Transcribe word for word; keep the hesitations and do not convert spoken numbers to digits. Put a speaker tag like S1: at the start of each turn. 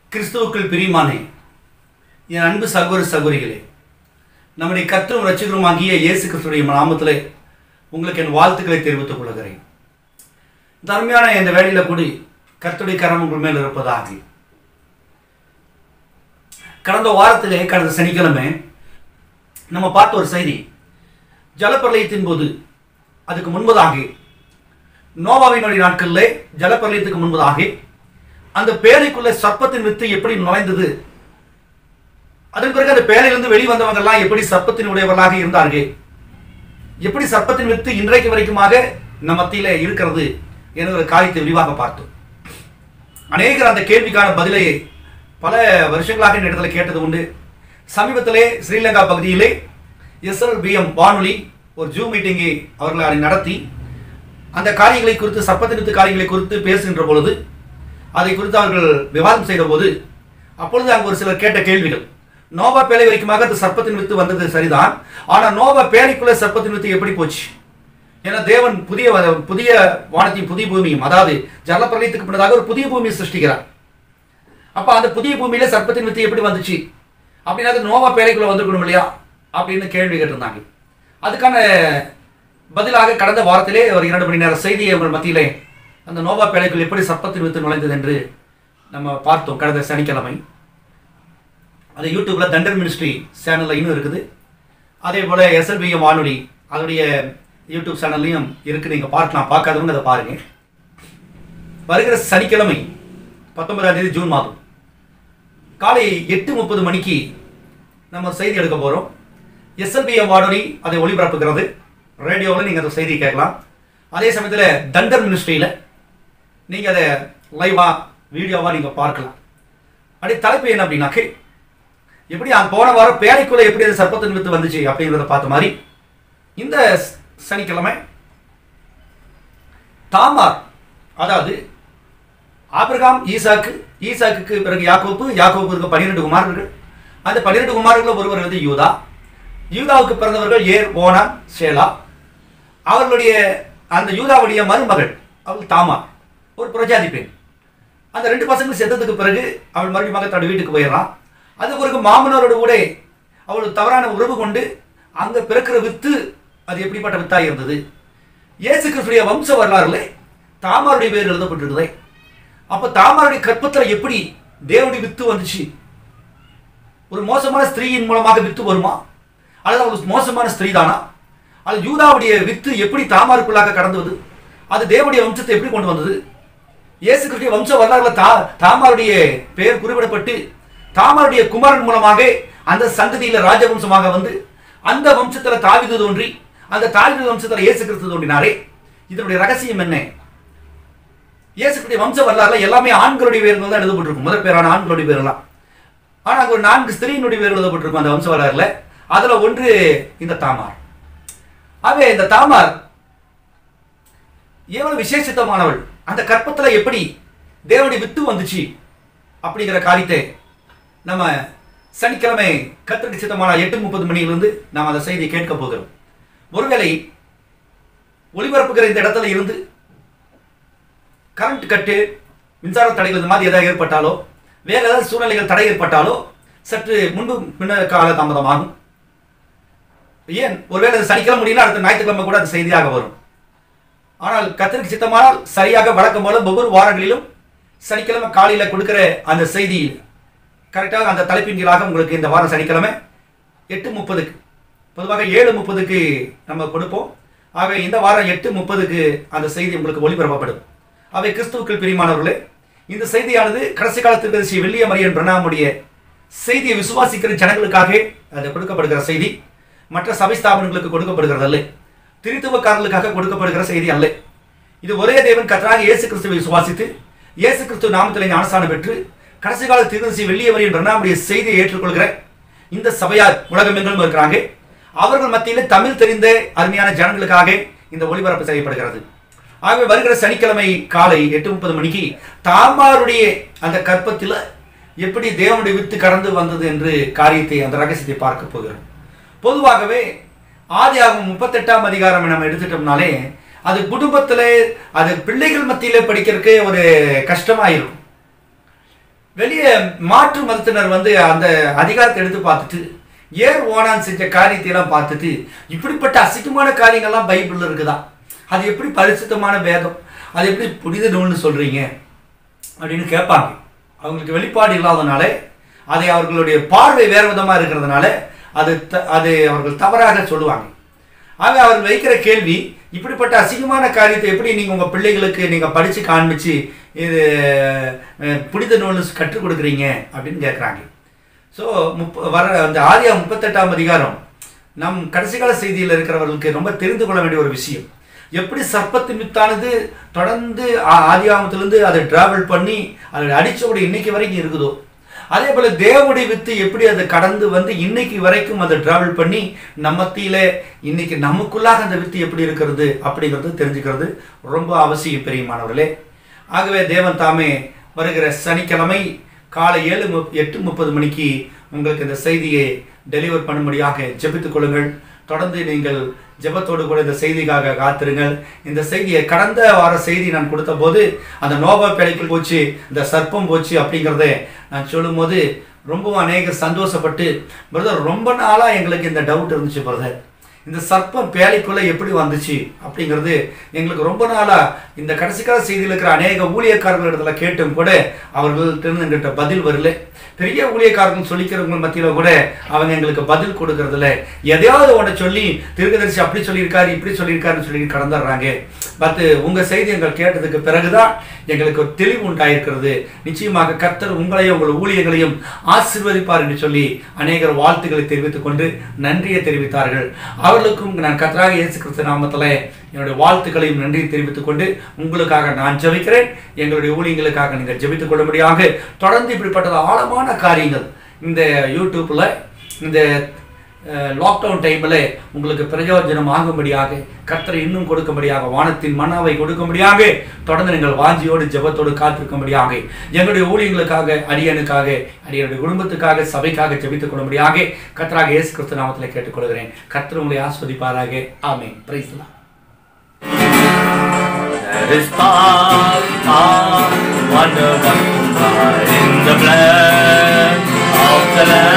S1: கிறிஸ்துவுக்குள் பிரியமானே என் அன்பு சகோதர சகோதரிகளே, நம்முடைய கர்த்தரும் இரட்சகருமாகிய இயேசு கிறிஸ்துவின் நாமத்திலே உங்களுக்கு என் வாழ்த்துக்களை தெரிவித்துக் கொள்கிறேன். இந்த அருமையான இந்த வேளையில கூடி கர்த்தருடைய கரம் உங்கள் மேல் இருப்பதாக. கடந்த வாரத்திலே கடந்த சனிக்கிழமை நம்ம பார்த்த ஒரு செய்தி, ஜலப்பிரளயத்தின் போது அதுக்கு முன்பதாக நோவாவினுடைய நாட்களிலே ஜலப்பிரளயத்துக்கு முன்பதாக அந்த பேழைக்குள்ள சர்ப்பத்தின் வித்து எப்படி நுழைந்தது, அதன் பிறகு அந்த பேழையிலிருந்து வெளிவந்தவங்க எல்லாம் எப்படி சர்ப்பத்தின் உடையவர்களாக இருந்தார்கள், எப்படி சர்ப்பத்தின் வித்து இன்றைக்கு வரைக்குமாக நம் மத்தியில இருக்கிறது என்ற ஒரு காரியத்தை விரிவாக பார்த்தோம். அநேகர் அந்த கேள்விக்கான பதிலை பல வருஷங்களாக இந்த இடத்துல கேட்டது உண்டு. சமீபத்திலே ஸ்ரீலங்கா பகுதியிலே எஸ்எல்பிஎம் வானொலி ஒரு ஜூம் மீட்டிங்கை அவர்கள் அதை நடத்தி அந்த காரியங்களை குறித்து, சர்ப்பத்தின் வித்து காரியங்களை குறித்து பேசுகின்ற பொழுது, அதை குறித்து அவர்கள் விவாதம் செய்த போது, அப்பொழுது அங்கு ஒரு சிலர் கேட்ட கேள்விகள், நோவா பேழை வரைக்குமாக அந்த சர்ப்பத்தின் வித்து வந்தது சரிதான், ஆனால் நோவா பேழைக்குள்ள சர்ப்பத்தின் வித்து எப்படி போச்சு? ஏன்னா தேவன் புதிய புதிய வானத்தையும் புதிய பூமியும், அதாவது ஜலப்பிரளயத்துக்கு முன்னதாக ஒரு புதிய பூமியை சிருஷ்டிக்கிறார். அப்ப அந்த புதிய பூமியில சர்ப்பத்தின் வித்து எப்படி வந்துச்சு அப்படின்னா நோவா பேழைக்குள்ள வந்திருக்கணும் இல்லையா அப்படின்னு கேள்வி கேட்டிருந்தாங்க. அதுக்கான பதிலாக கடந்த வாரத்திலே ஒரு இரண்டு மணி நேர செய்தியை உங்கள் மத்தியிலே அந்த நோவா பேழைக்குள் எப்படி சர்ப்பத்தின் வித்து நுழைந்தது என்று நம்ம பார்த்தோம் கடந்த சனிக்கிழமை. அது யூடியூப்ல தண்டர் மினிஸ்ட்ரி சேனல்ல இன்னும் இருக்குது. அதே போல எஸ்எல்பிஎம் வானொலி அதனுடைய யூடியூப் சேனல்லையும் இருக்கு, நீங்க பார்க்கலாம். பார்க்காதவங்க அதை பாருங்க. வருகிற சனிக்கிழமை பத்தொன்பதாம் தேதி ஜூன் மாதம் காலை எட்டு முப்பது மணிக்கு நம்ம செய்தி எடுக்க போறோம். எஸ்எல்பிஎம் வானொலி அதை ஒளிபரப்புகிறது. ரேடியோவில் நீங்க அந்த செய்தியை கேட்கலாம். அதே சமயத்தில் தண்டர் மினிஸ்ட்ரியில நீங்க அதை லைவா வீடியோவா நீங்க பார்க்கலாம். அப்படி தலைப்பு என்ன அப்படின்னாக்கே, எப்படி போன வாரம் பேழைக்குள்ள எப்படி அது சர்ப்பத்தின் வித்து வந்துச்சு அப்படிங்கிறத பார்த்த மாதிரி இந்த சனிக்கிழமை தாமார், அதாவது ஆபிரகாம் ஈசாக்கு, ஈசாக்கு பிறகு யாக்கோப்பு, யாக்கோப்பு இருக்க பன்னிரெண்டு குமாரர்கள், அந்த பன்னிரெண்டு குமாரர்கள் ஒருவர் வந்து யூதா, யூதாவுக்கு பிறந்தவர்கள் ஏர், ஓனான், சேலா. அவர்களுடைய அந்த யூதாவுடைய மருமகள் அவள் தாமார், ஒரு பிரஜாதி பெண். அந்த ரெண்டு பசங்களும் செத்ததுக்கு பிறகு அவள் மறுபடியும் தன்னோட வீட்டுக்கு போயிடறான். அது பிறகு மாமனாரோட கூட அவள் தவறான உறவு கொண்டு அங்க பிறக்கிற வித்து அது எப்படிப்பட்ட வித்தாக இருந்தது. இயேசு கிறிஸ்துடைய வம்ச வரலாறுல தாமாருடைய பேர் எழுதப்பட்டிருக்குது. அப்ப தாமாருடைய கற்பத்தில் எப்படி தேவனுடைய வித்து வந்துச்சு? ஒரு மோசமான ஸ்திரீயின் மூலமாக வித்து வருமா, அல்லது அவள் மோசமான ஸ்திரீ தானா? அது யூதாவுடைய வித்து எப்படி தாமாருக்குள்ளாக கடந்தது? அது தேவனுடைய வம்சத்தை எப்படி கொண்டு வந்தது? இயேசு கிறிஸ்துவின் வம்ச வரலாறுல தா தாமாருடைய பெயர் குறிப்பிடப்பட்டு தாமாருடைய குமாரன் மூலமாக அந்த சந்ததியில ராஜவம்சமாக வந்து அந்த வம்சத்துல தாவீது தோன்றி, அந்த தாவீது வம்சத்துல இயேசு கிறிஸ்து தோன்றினாரே. இதனுடைய ரகசியம் என்ன? இயேசு கிறிஸ்துவின் வம்ச வரலாறுல எல்லாமே ஆண்களுடைய பேர்கள் தான் எழுதப்பட்டிருக்கும், முதல் பேரான ஆண்களுடைய பேரெல்லாம். ஆனா அங்க ஒரு நான்கு ஸ்திரீனுடைய பேர் எழுதப்பட்டிருக்கும் அந்த வம்ச வரலாறுல. அதுல ஒன்று இந்த தாமார். ஆகவே இந்த தாமார் எவ்வளவு விசேஷித்தமானவள், அந்த கற்பத்துல எப்படி தேவனுடைய வித்து வந்துச்சு அப்படிங்கிற காரியத்தை நம்ம சனிக்கிழமை கர்த்தருக்கு சித்தமான எட்டு முப்பது மணியிலிருந்து நாம் அந்த செய்தியை கேட்க போகிறோம். ஒருவேளை ஒளிபரப்புகிற இந்த இடத்துல இருந்து கரண்ட் கட்டு, மின்சார தடைகள் இந்த மாதிரி ஏதாவது ஏற்பட்டாலோ, வேற ஏதாவது சூழ்நிலைகள் தடை ஏற்பட்டாலோ சற்று முன்பு பின்னர் கால தாமதமாகும். ஏன், ஒருவேளை சனிக்கிழமை முடியல அடுத்த ஞாயிற்றுக்கிழமை கூட அது செய்தியாக வரும். ஆனால் கர்த்தருக்கு சித்தமானால் சரியாக வழக்கம் போல ஒவ்வொரு வாரங்களிலும் சனிக்கிழமை காலையில கொடுக்கிற அந்த செய்தி கரெக்டாக அந்த தலைப்பின் கீழாக உங்களுக்கு இந்த வாரம் சனிக்கிழமை எட்டு முப்பதுக்கு, பொதுவாக ஏழு முப்பதுக்கு நம்ம கொடுப்போம். ஆகவே இந்த வாரம் எட்டு முப்பதுக்கு அந்த செய்தி உங்களுக்கு ஒளிபரப்பப்படும். அவை கிறிஸ்துவுக்குள் பிரியமானவர்களே, இந்த செய்தியானது கடைசி காலத்திற்கு ஸ்ரீ வில்லியம் மரியன் பிரணாமுடைய செய்தியை விசுவாசிக்கிற ஜனங்களுக்காக அது கொடுக்கப்படுகிற செய்தி, மற்ற சபை ஸ்தாபனங்களுக்கு கொடுக்கப்படுகிறது அல்ல, திருத்துவக்காரர்களுக்காக கொடுக்கப்படுகிற செய்தி அல்ல. இது ஒரே தேவன் கர்த்தராகிய இயேசு கிறிஸ்துவை விசுவாசித்து இயேசு கிறிஸ்து நாமத்தில் ஞானஸ்நானம் பெற்று கடைசி கால தீர்க்கதரிசி வெள்ளிய மரியன் பிரணாமுடைய செய்தியை ஏற்றுக்கொள்கிற இந்த சபையார் உலகம் எங்கிலும் இருக்கிறாங்க. அவர்கள் மத்தியிலே தமிழ் தெரிந்த அருமையான ஜனங்களுக்காக இந்த ஒளிபரப்பு செய்யப்படுகிறது. ஆகவே வருகிற சனிக்கிழமை காலை எட்டு முப்பது மணிக்கு தாமாருடைய அந்த கற்பத்தில் எப்படி தேவனுடைய வித்து கடந்து வந்தது என்று காரியத்தை, அந்த ரகசியத்தை பார்க்க போகிறோம். பொதுவாகவே ஆதியாகமம் முப்பத்தி எட்டாம் அதிகாரம் நம்ம எடுத்துட்டோம்னாலே அது குடும்பத்திலே, அது பிள்ளைகள் மத்தியிலே படிக்கிறதுக்கு ஒரு கஷ்டமா இருக்கும். வெளியே மாற்று மதத்தினர் வந்து அந்த அதிகாரத்தை எடுத்து பார்த்துட்டு ஏர் ஓனான் செஞ்ச காரியத்தையெல்லாம் பார்த்துட்டு இப்படிப்பட்ட அசிங்கமான காரியங்கள்லாம் பைபிளில் இருக்குதா, அது எப்படி பரிசுத்தமான வேதம், அது எப்படி புனித நூல்னு சொல்கிறீங்க அப்படின்னு கேட்பாங்க. அவங்களுக்கு வெளிப்பாடு இல்லாதனால, அதை அவர்களுடைய பார்வை வேறு விதமாக இருக்கிறதுனால அது த அது அவர்கள் தவறாக சொல்லுவாங்க. ஆக அவர்கள் வைக்கிற கேள்வி, இப்படிப்பட்ட அசிங்கமான காரியத்தை எப்படி நீங்கள் உங்கள் பிள்ளைகளுக்கு நீங்கள் படித்து காண்பிச்சு இது புனித நூல் கற்றுக் கொடுக்குறீங்க அப்படின்னு கேட்குறாங்க. ஸோ முப்ப வர அந்த ஆதியா முப்பத்தெட்டாம் அதிகாரம் நம் கடைசி கால செய்தியில் இருக்கிறவர்களுக்கு ரொம்ப தெரிந்து கொள்ள வேண்டிய ஒரு விஷயம். எப்படி சர்ப்பத்து மித்தானது தொடர்ந்து ஆதியாகமத்திலிருந்து அதை டிராவல் பண்ணி அதை அடித்தபடி இன்னைக்கு வரைக்கும் இருக்குதோ, அதே போல் தேவனுடைய வித்து எப்படி அதை கடந்து வந்து இன்னைக்கு வரைக்கும் அதை டிராவல் பண்ணி நம்மத்தில இன்னைக்கு நமக்குள்ளாக அந்த வித்து எப்படி இருக்கிறது அப்படிங்கிறது தெரிஞ்சுக்கிறது ரொம்ப அவசியம் பெரியமானவர்களே. ஆகவே தேவன் தாமே வருகிற சனிக்கிழமை காலை ஏழு முப் எட்டு முப்பது மணிக்கு உங்களுக்கு இந்த செய்தியை டெலிவர் பண்ணும்படியாக ஜெபித்துக் கொள்ளுங்கள். தொடர்ந்து நீங்கள் ஜெபத்தோடு கூட இந்த செய்திக்காக காத்திருங்கள். இந்த செய்தியை கடந்த வார செய்தி நான் கொடுத்த போது அந்த நோபா பிழைக்குள் போச்சு, இந்த சர்ப்பம் போச்சு அப்படிங்கிறத நான் சொல்லும் போது ரொம்பவும் அநேக சந்தோஷப்பட்டு, பிரதர் ரொம்ப நாளாக எங்களுக்கு இந்த டவுட் இருந்துச்சு பிரதர், இந்த சர்ப்பம் பேழைக்குள்ளே எப்படி வந்துச்சு அப்படிங்கிறது எங்களுக்கு ரொம்ப நாளாக இந்த கடைசி கால செய்தியில் இருக்கிற அநேக ஊழியக்காரர்கள் இடத்துல கேட்டும் கூட அவர்கள்ட்ட எங்கிட்ட பதில் வரல. பெரிய ஊழியக்காரர்கள் சொல்லிக்கிறவங்க மத்தியில் கூட அவங்க எங்களுக்கு பதில் கொடுக்கறதில்ல. எதையாவது ஒன்றை சொல்லி தீர்க்கதரிசி அப்படி சொல்லியிருக்காரு இப்படி சொல்லியிருக்காருன்னு சொல்லி கடந்துடுறாங்க. பட் உங்கள் செய்தி எங்கள் கேட்டதுக்கு பிறகுதான் எங்களுக்கு ஒரு தெளிவு உண்டாயிருக்கிறது. நிச்சயமாக கர்த்தர் உங்களையும் உங்கள் ஊழியர்களையும் ஆசீர்வதிப்பார் என்று சொல்லி அநேகர் வாழ்த்துக்களை தெரிவித்துக் கொண்டு நன்றியை தெரிவித்தார்கள். அவர்களுக்கும் நான் கர்த்தராக இயேசு கிறிஸ்து நாமத்தில் என்னுடைய வாழ்த்துக்களையும் நன்றியை தெரிவித்துக் கொண்டு உங்களுக்காக நான் ஜெபிக்கிறேன். எங்களுடைய ஊழியர்களுக்காக நீங்கள் ஜெபித்துக் கொள்ளும்படியாக தொடர்ந்து இப்படிப்பட்ட ஆழமான காரியங்கள் இந்த யூடியூப்ல இந்த லாக்டவுன் டைமில் உங்களுக்கு பிரயோஜனம் ஆகும்படியாக கர்த்தரை இன்னும் கொடுக்கும்படியாக வானத்தின் மன்னாவை கொடுக்கும்படியாக தொடர்ந்து நீங்கள் வாஞ்சியோடு ஜெபத்தோடு காத்திருக்கும்படியாக எங்களுடைய ஊழியர்களுக்காக அடியனுக்காக அடியனுடைய குடும்பத்துக்காக சபைக்காக ஜெபித்துக் கொள்ளும்படியாக கர்த்தராக இயேசு கிறிஸ்து நாமத்தில் கேட்டுக்கொள்கிறேன். கர்த்தர் உங்களை ஆஸ்வதிப்பாராக. ஆமென். Praise the lord. There is power, power, wonder, wonder in the blood of the Lamb.